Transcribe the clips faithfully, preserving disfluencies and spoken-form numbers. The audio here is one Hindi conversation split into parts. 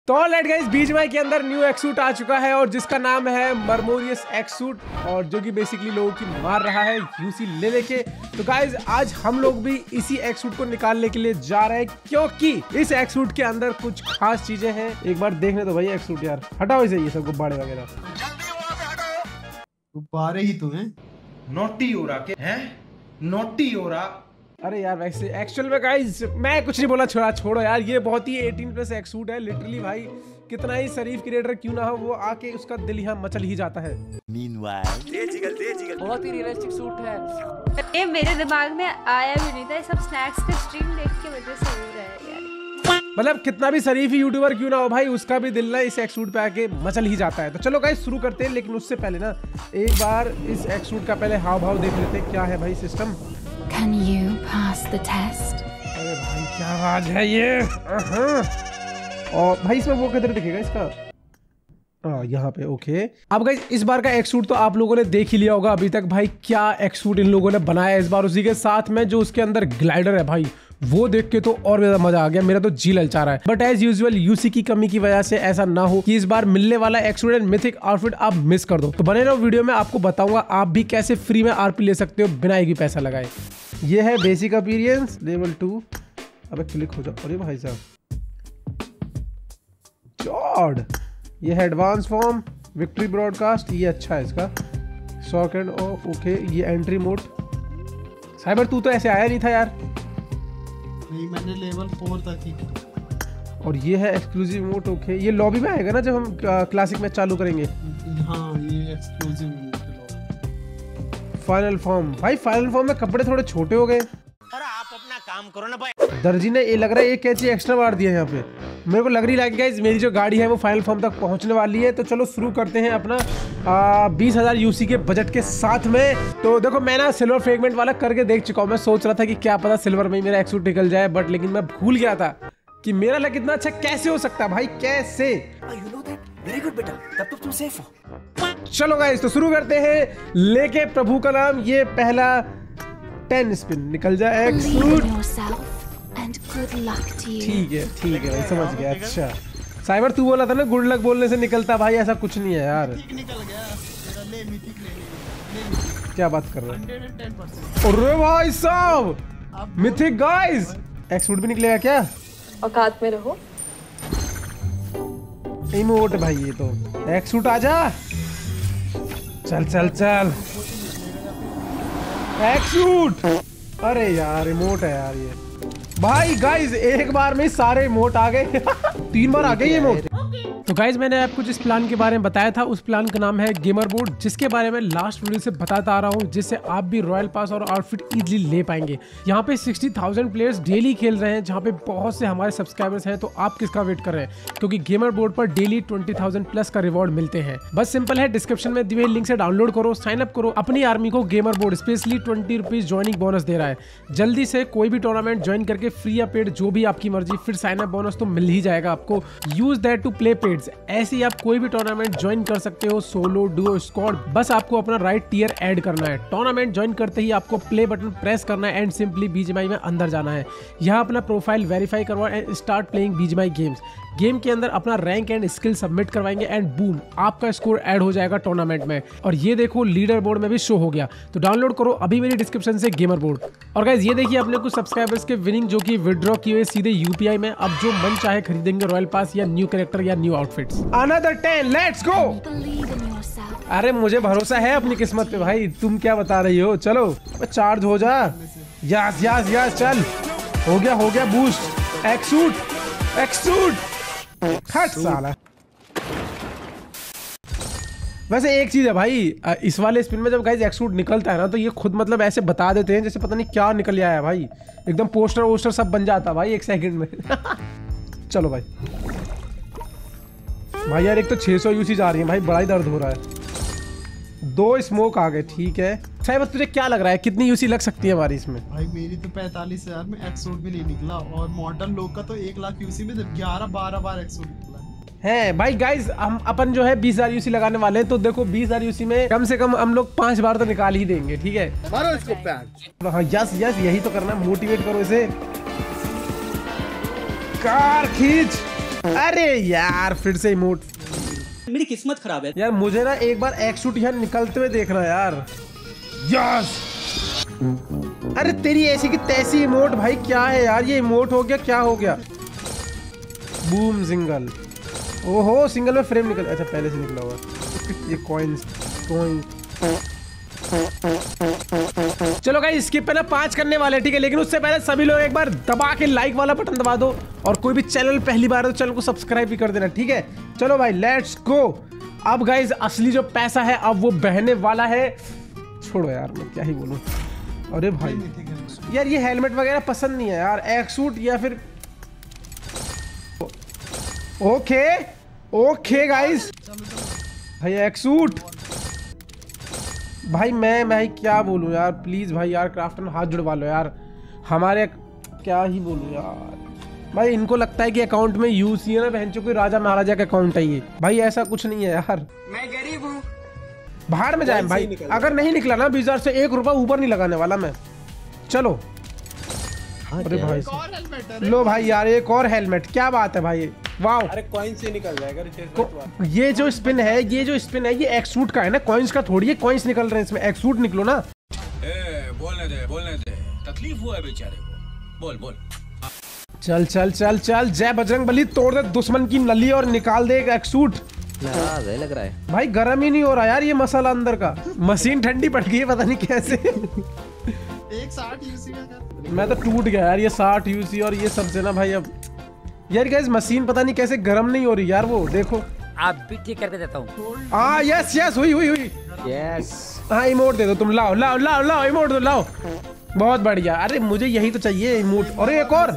तो ऑलराइट गाइस, बीजीएमआई के अंदर न्यू एक्सूट आ चुका है और जिसका नाम है मरमोरियस एक्सूट और जो कि बेसिकली लोगों की मार रहा है यूसी ले लेके। तो गाइस आज हम लोग भी इसी एक्सूट को निकालने के लिए जा रहे हैं क्योंकि इस एक्सूट के अंदर कुछ खास चीजें हैं। एक बार देखने तो भाई एक्सूट यार, हटाओ इसे, ये सब गुब्बारे वगैरह। गुब्बारे ही तो हैं। नोटी हो रहा के हैं, नोटी हो रहा। अरे यार वैसे एक्चुअल में गाइस मैं कुछ नहीं बोला, छोड़ा छोड़ो यार, ये बहुत ही अठारह प्लस एक्सूट है लिटरली भाई। कितना ही शरीफ क्रिएटर क्यों ना हो, वो आके उसका दिल यहाँ मचल ही जाता है। Meanwhile, बहुत ही रियलिस्टिक सूट है। ये मेरे दिमाग में आया भी नहीं था, ये सब स्नैक्स का स्ट्रीम देख के वजह से हो रहा है यार। मतलब कितना भी शरीफ यूट्यूबर क्यों ना हो भाई, उसका भी दिल ना इस एक्सूट पे आके मचल ही जाता है। तो चलो गाइस शुरू करते हैं, लेकिन उससे पहले ना एक बार इस एक्सूट का पहले हाव भाव देख लेते हैं क्या है भाई system. Can you pass the test? अरे भाई क्या आवाज है ये। और भाई इसमें वो किधर दिखेगा इसका, हाँ यहाँ पे ओके। अब गाइस इस बार का एक्सूट तो आप लोगों ने देख ही लिया होगा अभी तक। भाई क्या एक्सूट इन लोगों ने बनाया इस बार, उसी के साथ में जो उसके अंदर ग्लाइडर है भाई, वो देख के तो और ज्यादा मजा आ गया, मेरा तो जी ललचा रहा है। बट एज यूजुअल यूसी की कमी की वजह से ऐसा ना हो कि इस बार मिलने वाला एक्सूट एंड मिथिक आउटफिट आप मिस कर दो। तो बने रहो वीडियो में, आपको बताऊंगा आप भी कैसे फ्री में आरपी ले सकते हो बिना एक भी पैसा लगाए। ये है बेसिक अपीयरेंस लेवल टू। अबे क्लिक हो जाओ, अरे भाई साहब जॉर्ड। ये है एडवांस फॉर्म, विक्ट्री ब्रॉडकास्ट, ये अच्छा है इसका। शॉक एंड ओके, ये एंट्री मोड। साइबर तू तो ऐसे आया नहीं था यार। नहीं, मैंने लेवल फोर तक ही। और ये है एक्सक्लूसिव मोड ओके, ये लॉबी में आएगा ना जब हम क्लासिक मैच चालू करेंगे। हाँ ये एक्सक्लूसिव मोड। फाइनल फॉर्म, भाई फाइनल फॉर्म में कपड़े थोड़े छोटे हो गए। अरे आप अपना काम करो ना भाई। दर्जी ने ये लग रहा है एक कैची एक्स्ट्रा मार दिया है यहाँ पे। मेरे को लग रही है गाइस मेरी जो गाड़ी है वो फाइनल फॉर्म तक पहुंचने वाली है। तो चलो शुरू करते हैं अपना बीस हजार यूसी के बजट के साथ में। तो देखो मैं ना सिल्वर फ्रेगमेंट वाला करके देख चुका हूँ। मैं सोच रहा था कि क्या पता सिल्वर में ही मेरा एक्सूट निकल जाए, बट लेकिन मैं भूल गया था कि मेरा लक इतना अच्छा कैसे हो सकता है भाई, कैसे। वेरी गुड बेटा, तब तो तुम सेफ हो। चलो गाइस तो शुरू करते हैं, लेके प्रभु का नाम। ये पहला टेन स्पिन निकल जाए एक्सूट। ठीक है ठीक है भाई, समझ गया। अच्छा साइबर तू बोला था ना गुड लक बोलने से निकलता, भाई ऐसा कुछ नहीं है यार। निकल गया मेरा, ले मिथिक ले ले। क्या बात कर रहे हैं, एक सौ दस परसेंट। अरे भाई साहब मिथिक गाइस, एक्सूट भी निकलेगा क्या? औकात में रहो। इमोट भाई, ये तो एक्सूट आजा। चल चल चल एक्सूट। अरे यार इमोट है यार ये। भाई गाइस एक बार में सारे इमोट आ गए। तीन बार आ गए ये इमोट। तो गाइज मैंने आपको जिस प्लान के बारे में बताया था उस प्लान का नाम है गेमर बोर्ड, जिसके बारे में लास्ट वीडियो से बताता आ रहा हूँ, जिससे आप भी रॉयल पास और आउटफिट इजीली ले पाएंगे। यहाँ पे साठ हज़ार प्लेयर्स डेली खेल रहे हैं, जहाँ पे बहुत से हमारे सब्सक्राइबर्स हैं। तो आप किसका वेट कर रहे हैं, क्योंकि गेमर बोर्ड पर डेली बीस हज़ार प्लस का रिवॉर्ड मिलते हैं। बस सिंपल है, डिस्क्रिप्शन में दिए लिंक से डाउनलोड करो, साइन अप करो। अपनी आर्मी को gamer board specially twenty rupees joining bonus दे रहा है। जल्दी से कोई भी टूर्नामेंट ज्वाइन करके फ्री या पेड जो भी आपकी मर्जी, फिर साइन अप बोनस तो मिल ही जाएगा आपको। Use that to play paids. ऐसे ही आप कोई भी टूर्नामेंट ज्वाइन कर सकते हो, सोलो डुओ स्क्वाड। बस आपको अपना राइट टियर ऐड करना है। टूर्नामेंट ज्वाइन करते ही आपको प्ले बटन प्रेस करना है एंड सिंपली बीजीएमआई में अंदर जाना है। यहाँ अपना प्रोफाइल वेरीफाई करवा and start playing BGMI games. Game के अंदर अपना रैंक एंड स्किल सबमिट करवाएंगे एंड बूम आपका स्कोर ऐड हो जाएगा टूर्नामेंट में। और ये देखो लीडर बोर्ड में भी शो हो गया। तो डाउनलोड करो अभी मेरी डिस्क्रिप्शन से गेमर बोर्ड। और गाइस ये देखिए अपने कुछ सब्सक्राइबर्स के विनिंग जो कि विड्रॉ किए हुए सीधे यूपीआई में। अब जो मन चाहे खरीदेंगे रॉयल पास या न्यू कैरेक्टर या new outfits. Another ten, let's go. अरे मुझे भरोसा है अपनी किस्मत पे भाई, तुम क्या बता रही हो। चलो चार्ज हो जा। यस यस यस, चल हो गया हो गया बूस्ट। एक्सूट एक्सूट खट साला। वैसे एक चीज है भाई, इस वाले स्पिन में जब गाइस एक्सूट निकलता है ना, तो ये खुद मतलब ऐसे बता देते हैं जैसे पता नहीं क्या निकल आया है भाई। एकदम पोस्टर वोस्टर सब बन जाता भाई एक सेकंड में। चलो भाई भाई यार एक तो छह सौ यूसी जा रही है भाई, बड़ा ही दर्द हो रहा है। दो स्मोक आ गए, ठीक है। साहिब तुझे क्या लग रहा है कितनी यूसी लग सकती है हमारी इसमें? भाई मेरी तो पैंतालीस हजार में एक्सूट भी नहीं निकला, और मॉडर्न लोग का तो एक लाख यूसी में ग्यारह बारह बार एक्सूट निकला है। भाई गाइस हम अपन जो है बीस हजार यूसी लगाने वाले हैं, तो देखो बीस हजार यूसी में कम से कम हम लोग पांच बार तो निकाल ही देंगे, ठीक है। मारो इसको पैच। हाँ यस यस, यही तो करना, मोटिवेट करो इसे। कार खींच। अरे यार फिर से इमोट। मेरी किस्मत खराब है यार मुझे ना एक बार एक शूट यहाँ निकलते हुए देखना यार। यस। अरे तेरी ऐसी की तैसी इमोट भाई, क्या है यार ये इमोट हो गया, क्या हो गया। Boom single. ओहो सिंगल में फ्रेम निकल, अच्छा पहले से निकला हुआ। ये कॉइंस कॉइंस। चलो गाइस स्किप पे ना पांच करने वाले ठीक है, लेकिन उससे पहले सभी लोग एक बार दबा के लाइक वाला बटन दबा दो, और कोई भी चैनल पहली बार है तो चैनल को सब्सक्राइब भी कर देना ठीक है। चलो भाई लेट्स गो। अब गाइस असली जो पैसा है अब वो बहने वाला है। छोड़ो यार मैं क्या ही बोलूं। अरे भाई यार ये हेलमेट वगैरह पसंद नहीं है यार, एक सूट या फिर ओके ओके गाइस भाई एक सूट। भाई मैं मैं क्या बोलूं यार, प्लीज भाई यार क्राफ्टन हाथ जुड़वा लो यार हमारे, क्या ही बोलूं यार। भाई इनको लगता है कि अकाउंट में यूसी है ना, बहन चो कोई राजा महाराजा का अकाउंट है ये। भाई ऐसा कुछ नहीं है यार, मैं गरीब हूँ। बाहर में जाए भाई, अगर नहीं निकला ना बीस हजार से एक रुपया ऊपर नहीं लगाने वाला मैं। चलो अरे भाई लो भाई यार एक और हेलमेट, क्या बात है भाई वाह। अरे कॉइन से निकल जाएगा। ये जो स्पिन है ये जो स्पिन है ये एक्सूट का है ना, कॉइंस का थोड़ी है। कॉइंस निकल रहे हैं इसमें, एक्सूट निकलो ना। ए, बोलने दे बोलने दे, तकलीफ हुआ है बेचारे को, बोल बोल। चल चल चल चल जय बजरंग बली, तोड़ दे दुश्मन की नली और निकाल दे एक एक्सूट। नाराज है लग रहा है भाई गर्म ही नहीं हो रहा यार ये मसाला अंदर का, मशीन ठंडी पड़ गई है पता नहीं कैसे। एक साठ यूसी का कर। मैं तो टूट गया यार ये साठ यूसी और ये सब से ना भाई। अब यार गाइस मशीन पता नहीं कैसे गर्म नहीं हो रही यार, वो देखो। आप भी ठीक करके देता हूँ। हाँ यस यस हुई हुई हुई यस। हाँ इमोट दे दो तुम, लाओ लाओ लाओ लाओ इमोट दो लाओ। बहुत बढ़िया, अरे मुझे यही तो चाहिए इमोट। और एक और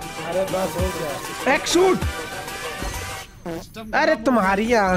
एक शूट। अरे तुम्हारी आँख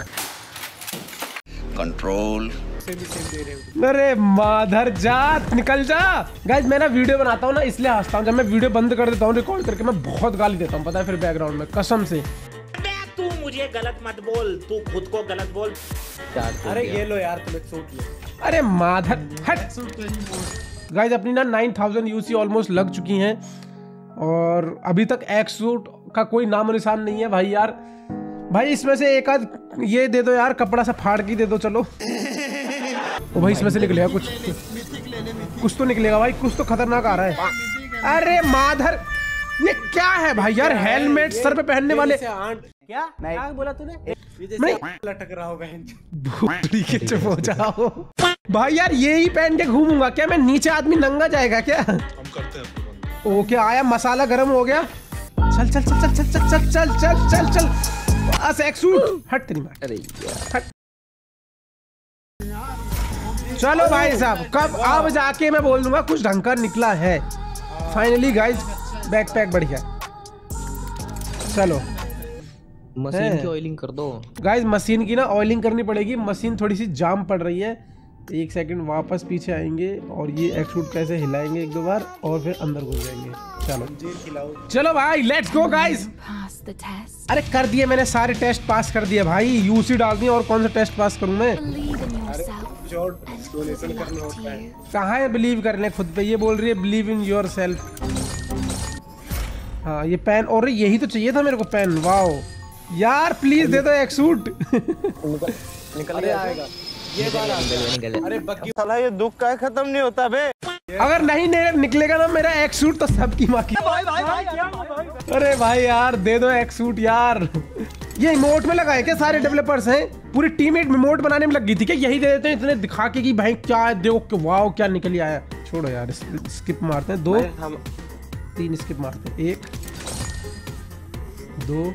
कंट्रोल। अरे माधर जात निकल जा। गाइस मैं ना वीडियो बनाता हूँ ना इसलिए हंसता हूँ, जब मैं वीडियो बंद कर देता हूँ रिकॉर्ड करके मैं बहुत गाली देता हूँ पता है फिर बैकग्राउंड में, कसम से। तू मुझे गलत मत बोल, तू खुद को गलत बोल। अरे ये लो यार तुम एक सूट लो। अरे माधर हट। गाइस अपनी ना नाइन थाउजेंड यूसी ऑलमोस्ट लग चुकी हैं और अभी तक एक सूट का कोई नाम निशान नहीं है भाई यार। भाई इसमें से एक आध ये दे दो यार, कपड़ा सा फाड़ के दे दो चलो। ओ भाई इसमें से निकलेगा कुछ, कुछ तो निकलेगा भाई, कुछ तो खतरनाक आ रहा है। अरे माधर ये क्या है भाई यार, हेलमेट सर पे पहनने वाले। क्या क्या बोला तूने? लटक रहा होगा। चुप हो जाओ भाई यार, ये ही पहन के घूमूंगा क्या मैं? नीचे आदमी नंगा जाएगा क्या? हम करते हैं। ओके आया, मसाला गर्म हो गया। चल चल चल चल चल चल चल चल चल चल बस एक सूट हट तेरी मां। अरे यार चलो भाई साहब, कब अब जाके मैं बोल दूंगा कुछ ढंग का निकला है। फाइनली गाइस बैकपैक बढ़िया। चलो मशीन की ऑयलिंग कर दो गाइस, मशीन की ना ऑयलिंग करनी पड़ेगी, मशीन थोड़ी सी जाम पड़ रही है। एक सेकंड वापस पीछे आएंगे और ये एक्सूट कैसे हिलाएंगे एक दो बार और फिर अंदर घुस जाएंगे। चलो चलो भाई लेट्स गो गाइस। अरे कर दिए मैंने सारे टेस्ट पास कर दिए भाई, यूसी डाल दिए और कौन सा टेस्ट पास करूं मैं? कहाँ है बिलीव करने खुद पे, ये बोल रही है बिलीव इन योर सेल्फ। हाँ ये पेन, और यही तो चाहिए था मेरे को पेन। वाओ यार प्लीज दे दो एक सूट। निकल आएगा ये बार। अरे बक्की साला ये दुख का खत्म नहीं होता बे। अगर नहीं निकलेगा ना मेरा एक सूट तो सबकी माँ की। अरे भाई यार दे दो एक सूट यार। ये इमोट में लगा है क्या? सारे डेवलपर्स हैं, पूरी टीम एक इमोट बनाने में लग गई थी क्या? यही दे देते हैं इतने दिखा के कि भाई क्या है, देखो वाओ क्या निकल आया। छोड़ो यार स्किप मारते हैं, दो तीन स्किप मारते हैं, एक दो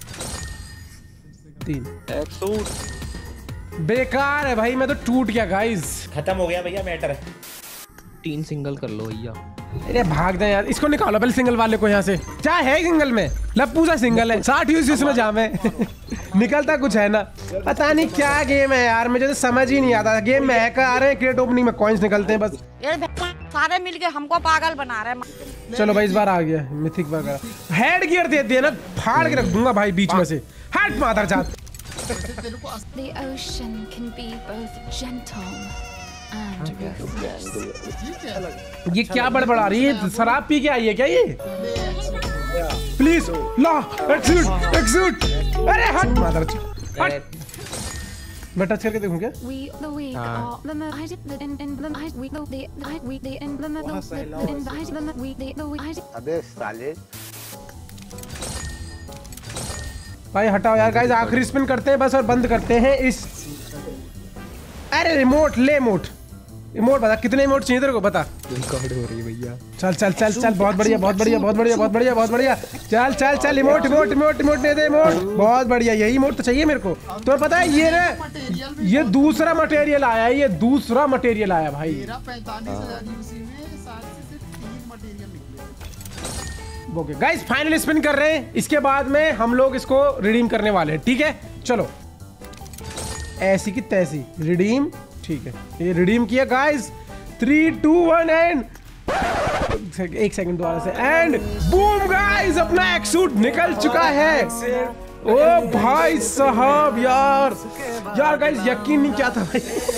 तीन। एक सूट बेकार है भाई, मैं तो टूट गया गाइस। खत्म हो गया भैया मैटर। तीन सिंगल कर लो भैया। अरे भाग जाए यार, इसको निकालो पहले सिंगल वाले को यहाँ से। क्या है सिंगल में? लप्पू सा सिंगल है, साठ यूज इसमें जाम है। निकलता कुछ है ना, पता नहीं क्या गेम है यार, मुझे तो समझ ही नहीं आता। गेम में हैकर आ रहे हैं, क्रेट ओपनिंग में कॉइंस निकलते हैं बस। सारे मिलके हमको पागल बना रहे हैं। चलो भाई इस बार आ गया मिथिक वगैरह। हेड गियर दे दिए ना, फाड़ के रख दूंगा भाई बीच में से। हट मादर जात। The ocean can be both gentle and ruthless. ये क्या बड़बड़ा रही है? शराब पी के आई है क्या ये? प्लीज ला एक्सूट एक्सूट। अरे हट मादर हट। मैं टच करके देखूं क्या? We the weak are the I did the in in the I we the the I we the in the the in the I the we the the I अबे साले भाई हटाओ यार गाइस, आखिरी स्पिन करते हैं बस और बंद करते हैं इस। अरे रिमोट ले मोट इमोट बता, कितने इमोट चाहिए तेरे को बता। रिकॉर्ड हो रही है भैया। चल चल चल चल बहुत बढ़िया बहुत बढ़िया बहुत बढ़िया बहुत बढ़िया बहुत बढ़िया। चल चल चल इमोट इमोट इमोट इमोट दे दे इमोट। बहुत बढ़िया, यही इमोट तो चाहिए मेरे को। तो पता है ये ना ये दूसरा मटेरियल आया है, ये दूसरा मटेरियल आया भाई। ओके गाइस फाइनल स्पिन कर रहे हैं, इसके बाद में हम लोग इसको रिडीम करने वाले हैं। ठीक है चलो ऐसी की तैसी रिडीम। ठीक है ये रिडीम किया guys. Three two one and एक सेकंड दोबारा से एंड बूम गाइस अपना एक्सूट निकल चुका है। ओ भाई साहब यार यार गाइस यकीन नहीं क्या था भाई।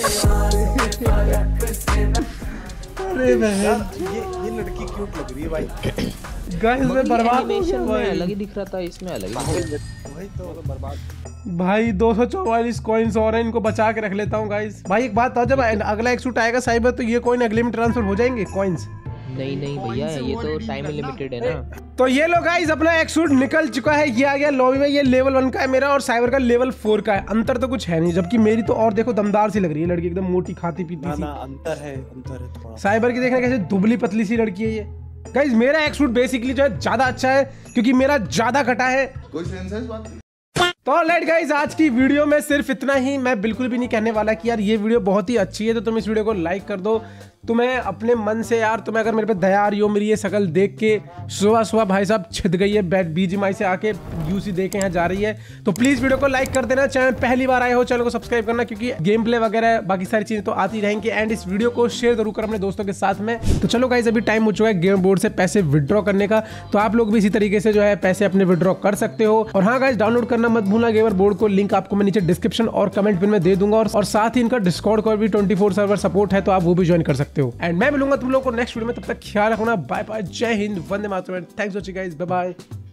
अरे बहन ये ये लड़की क्यूट लग रही है भाई। गाइस मैं बर्बाद में अलग ही दिख रहा था, इसमें अलग ही वही तो बर्बाद। भाई दो सौ चौवालीस कॉइन्स और हैं, इनको बचा के रख लेता हूँ गाइस। भाई एक बात था, जब अगला एक सूट आएगा साइबर तो ये कॉइन अगले में ट्रांसफर हो जाएंगे कॉइन्स? नहीं नहीं भैया ये तो टाइम लिमिटेड है ना। तो ये लो गाइस अपना एक सूट निकल चुका है, ये आ गया लॉबी में। ये लेवल वन का है मेरा और साइबर का लेवल फोर का है। अंतर तो कुछ है नहीं, जबकि मेरी तो और देखो दमदार सी लग रही है लड़की, एकदम मोटी खाती पीती सी। अंतर है अंतर है थोड़ा। साइबर की देखना कैसे दुबली पतली सी लड़की है ये। गाइस मेरा एक सूट बेसिकली जो है ज्यादा अच्छा है क्योंकि मेरा ज्यादा कटा है। कोई सेंस है इस बात की? तो ऑलराइट गाइस आज की वीडियो में सिर्फ इतना ही। मैं बिल्कुल भी नहीं कहने वाला कि यार ये वीडियो बहुत ही अच्छी है तो तुम इस वीडियो को लाइक कर दो। तुम्हें अपने मन से यार तुम्हें अगर मेरे पे दया आ रही हो, मेरी ये शकल देख के सुबह सुबह भाई साहब छिद गई है बैट बीजीएमआई से आके यूसी दे के यहाँ जा रही है, तो प्लीज वीडियो को लाइक कर देना। चैनल पहली बार आए हो चैनल को सब्सक्राइब करना क्योंकि गेम प्ले वगैरह बाकी सारी चीजें तो आती रहेंगी। एंड इस वीडियो को शेयर जरूर कर अपने दोस्तों के साथ में। तो चलो गाइस अभी टाइम हो चुका है गेम बोर्ड से पैसे विड्रॉ करने का, तो आप लोग भी इसी तरीके से जो है पैसे अपने विड्रॉ कर सकते हो। और हाँ गाइस डाउनलोड करना मत भूलना गेमर बोर्ड को, लिंक आपको मैं नीचे डिस्क्रिप्शन और कमेंट पिन में दे दूंगा। और साथ ही इनका डिस्कॉर्ड को भी ट्वेंटी फोर सर्वर सपोर्ट है तो आप वो भी ज्वाइन कर सकते हो। एंड मैं मिलूंगा तुम लोगों को नेक्स्ट वीडियो में, तब तक ख्याल रखना। बाय बाय, जय हिंद, वंदे मातरम, thanks for watching guys, bye bye.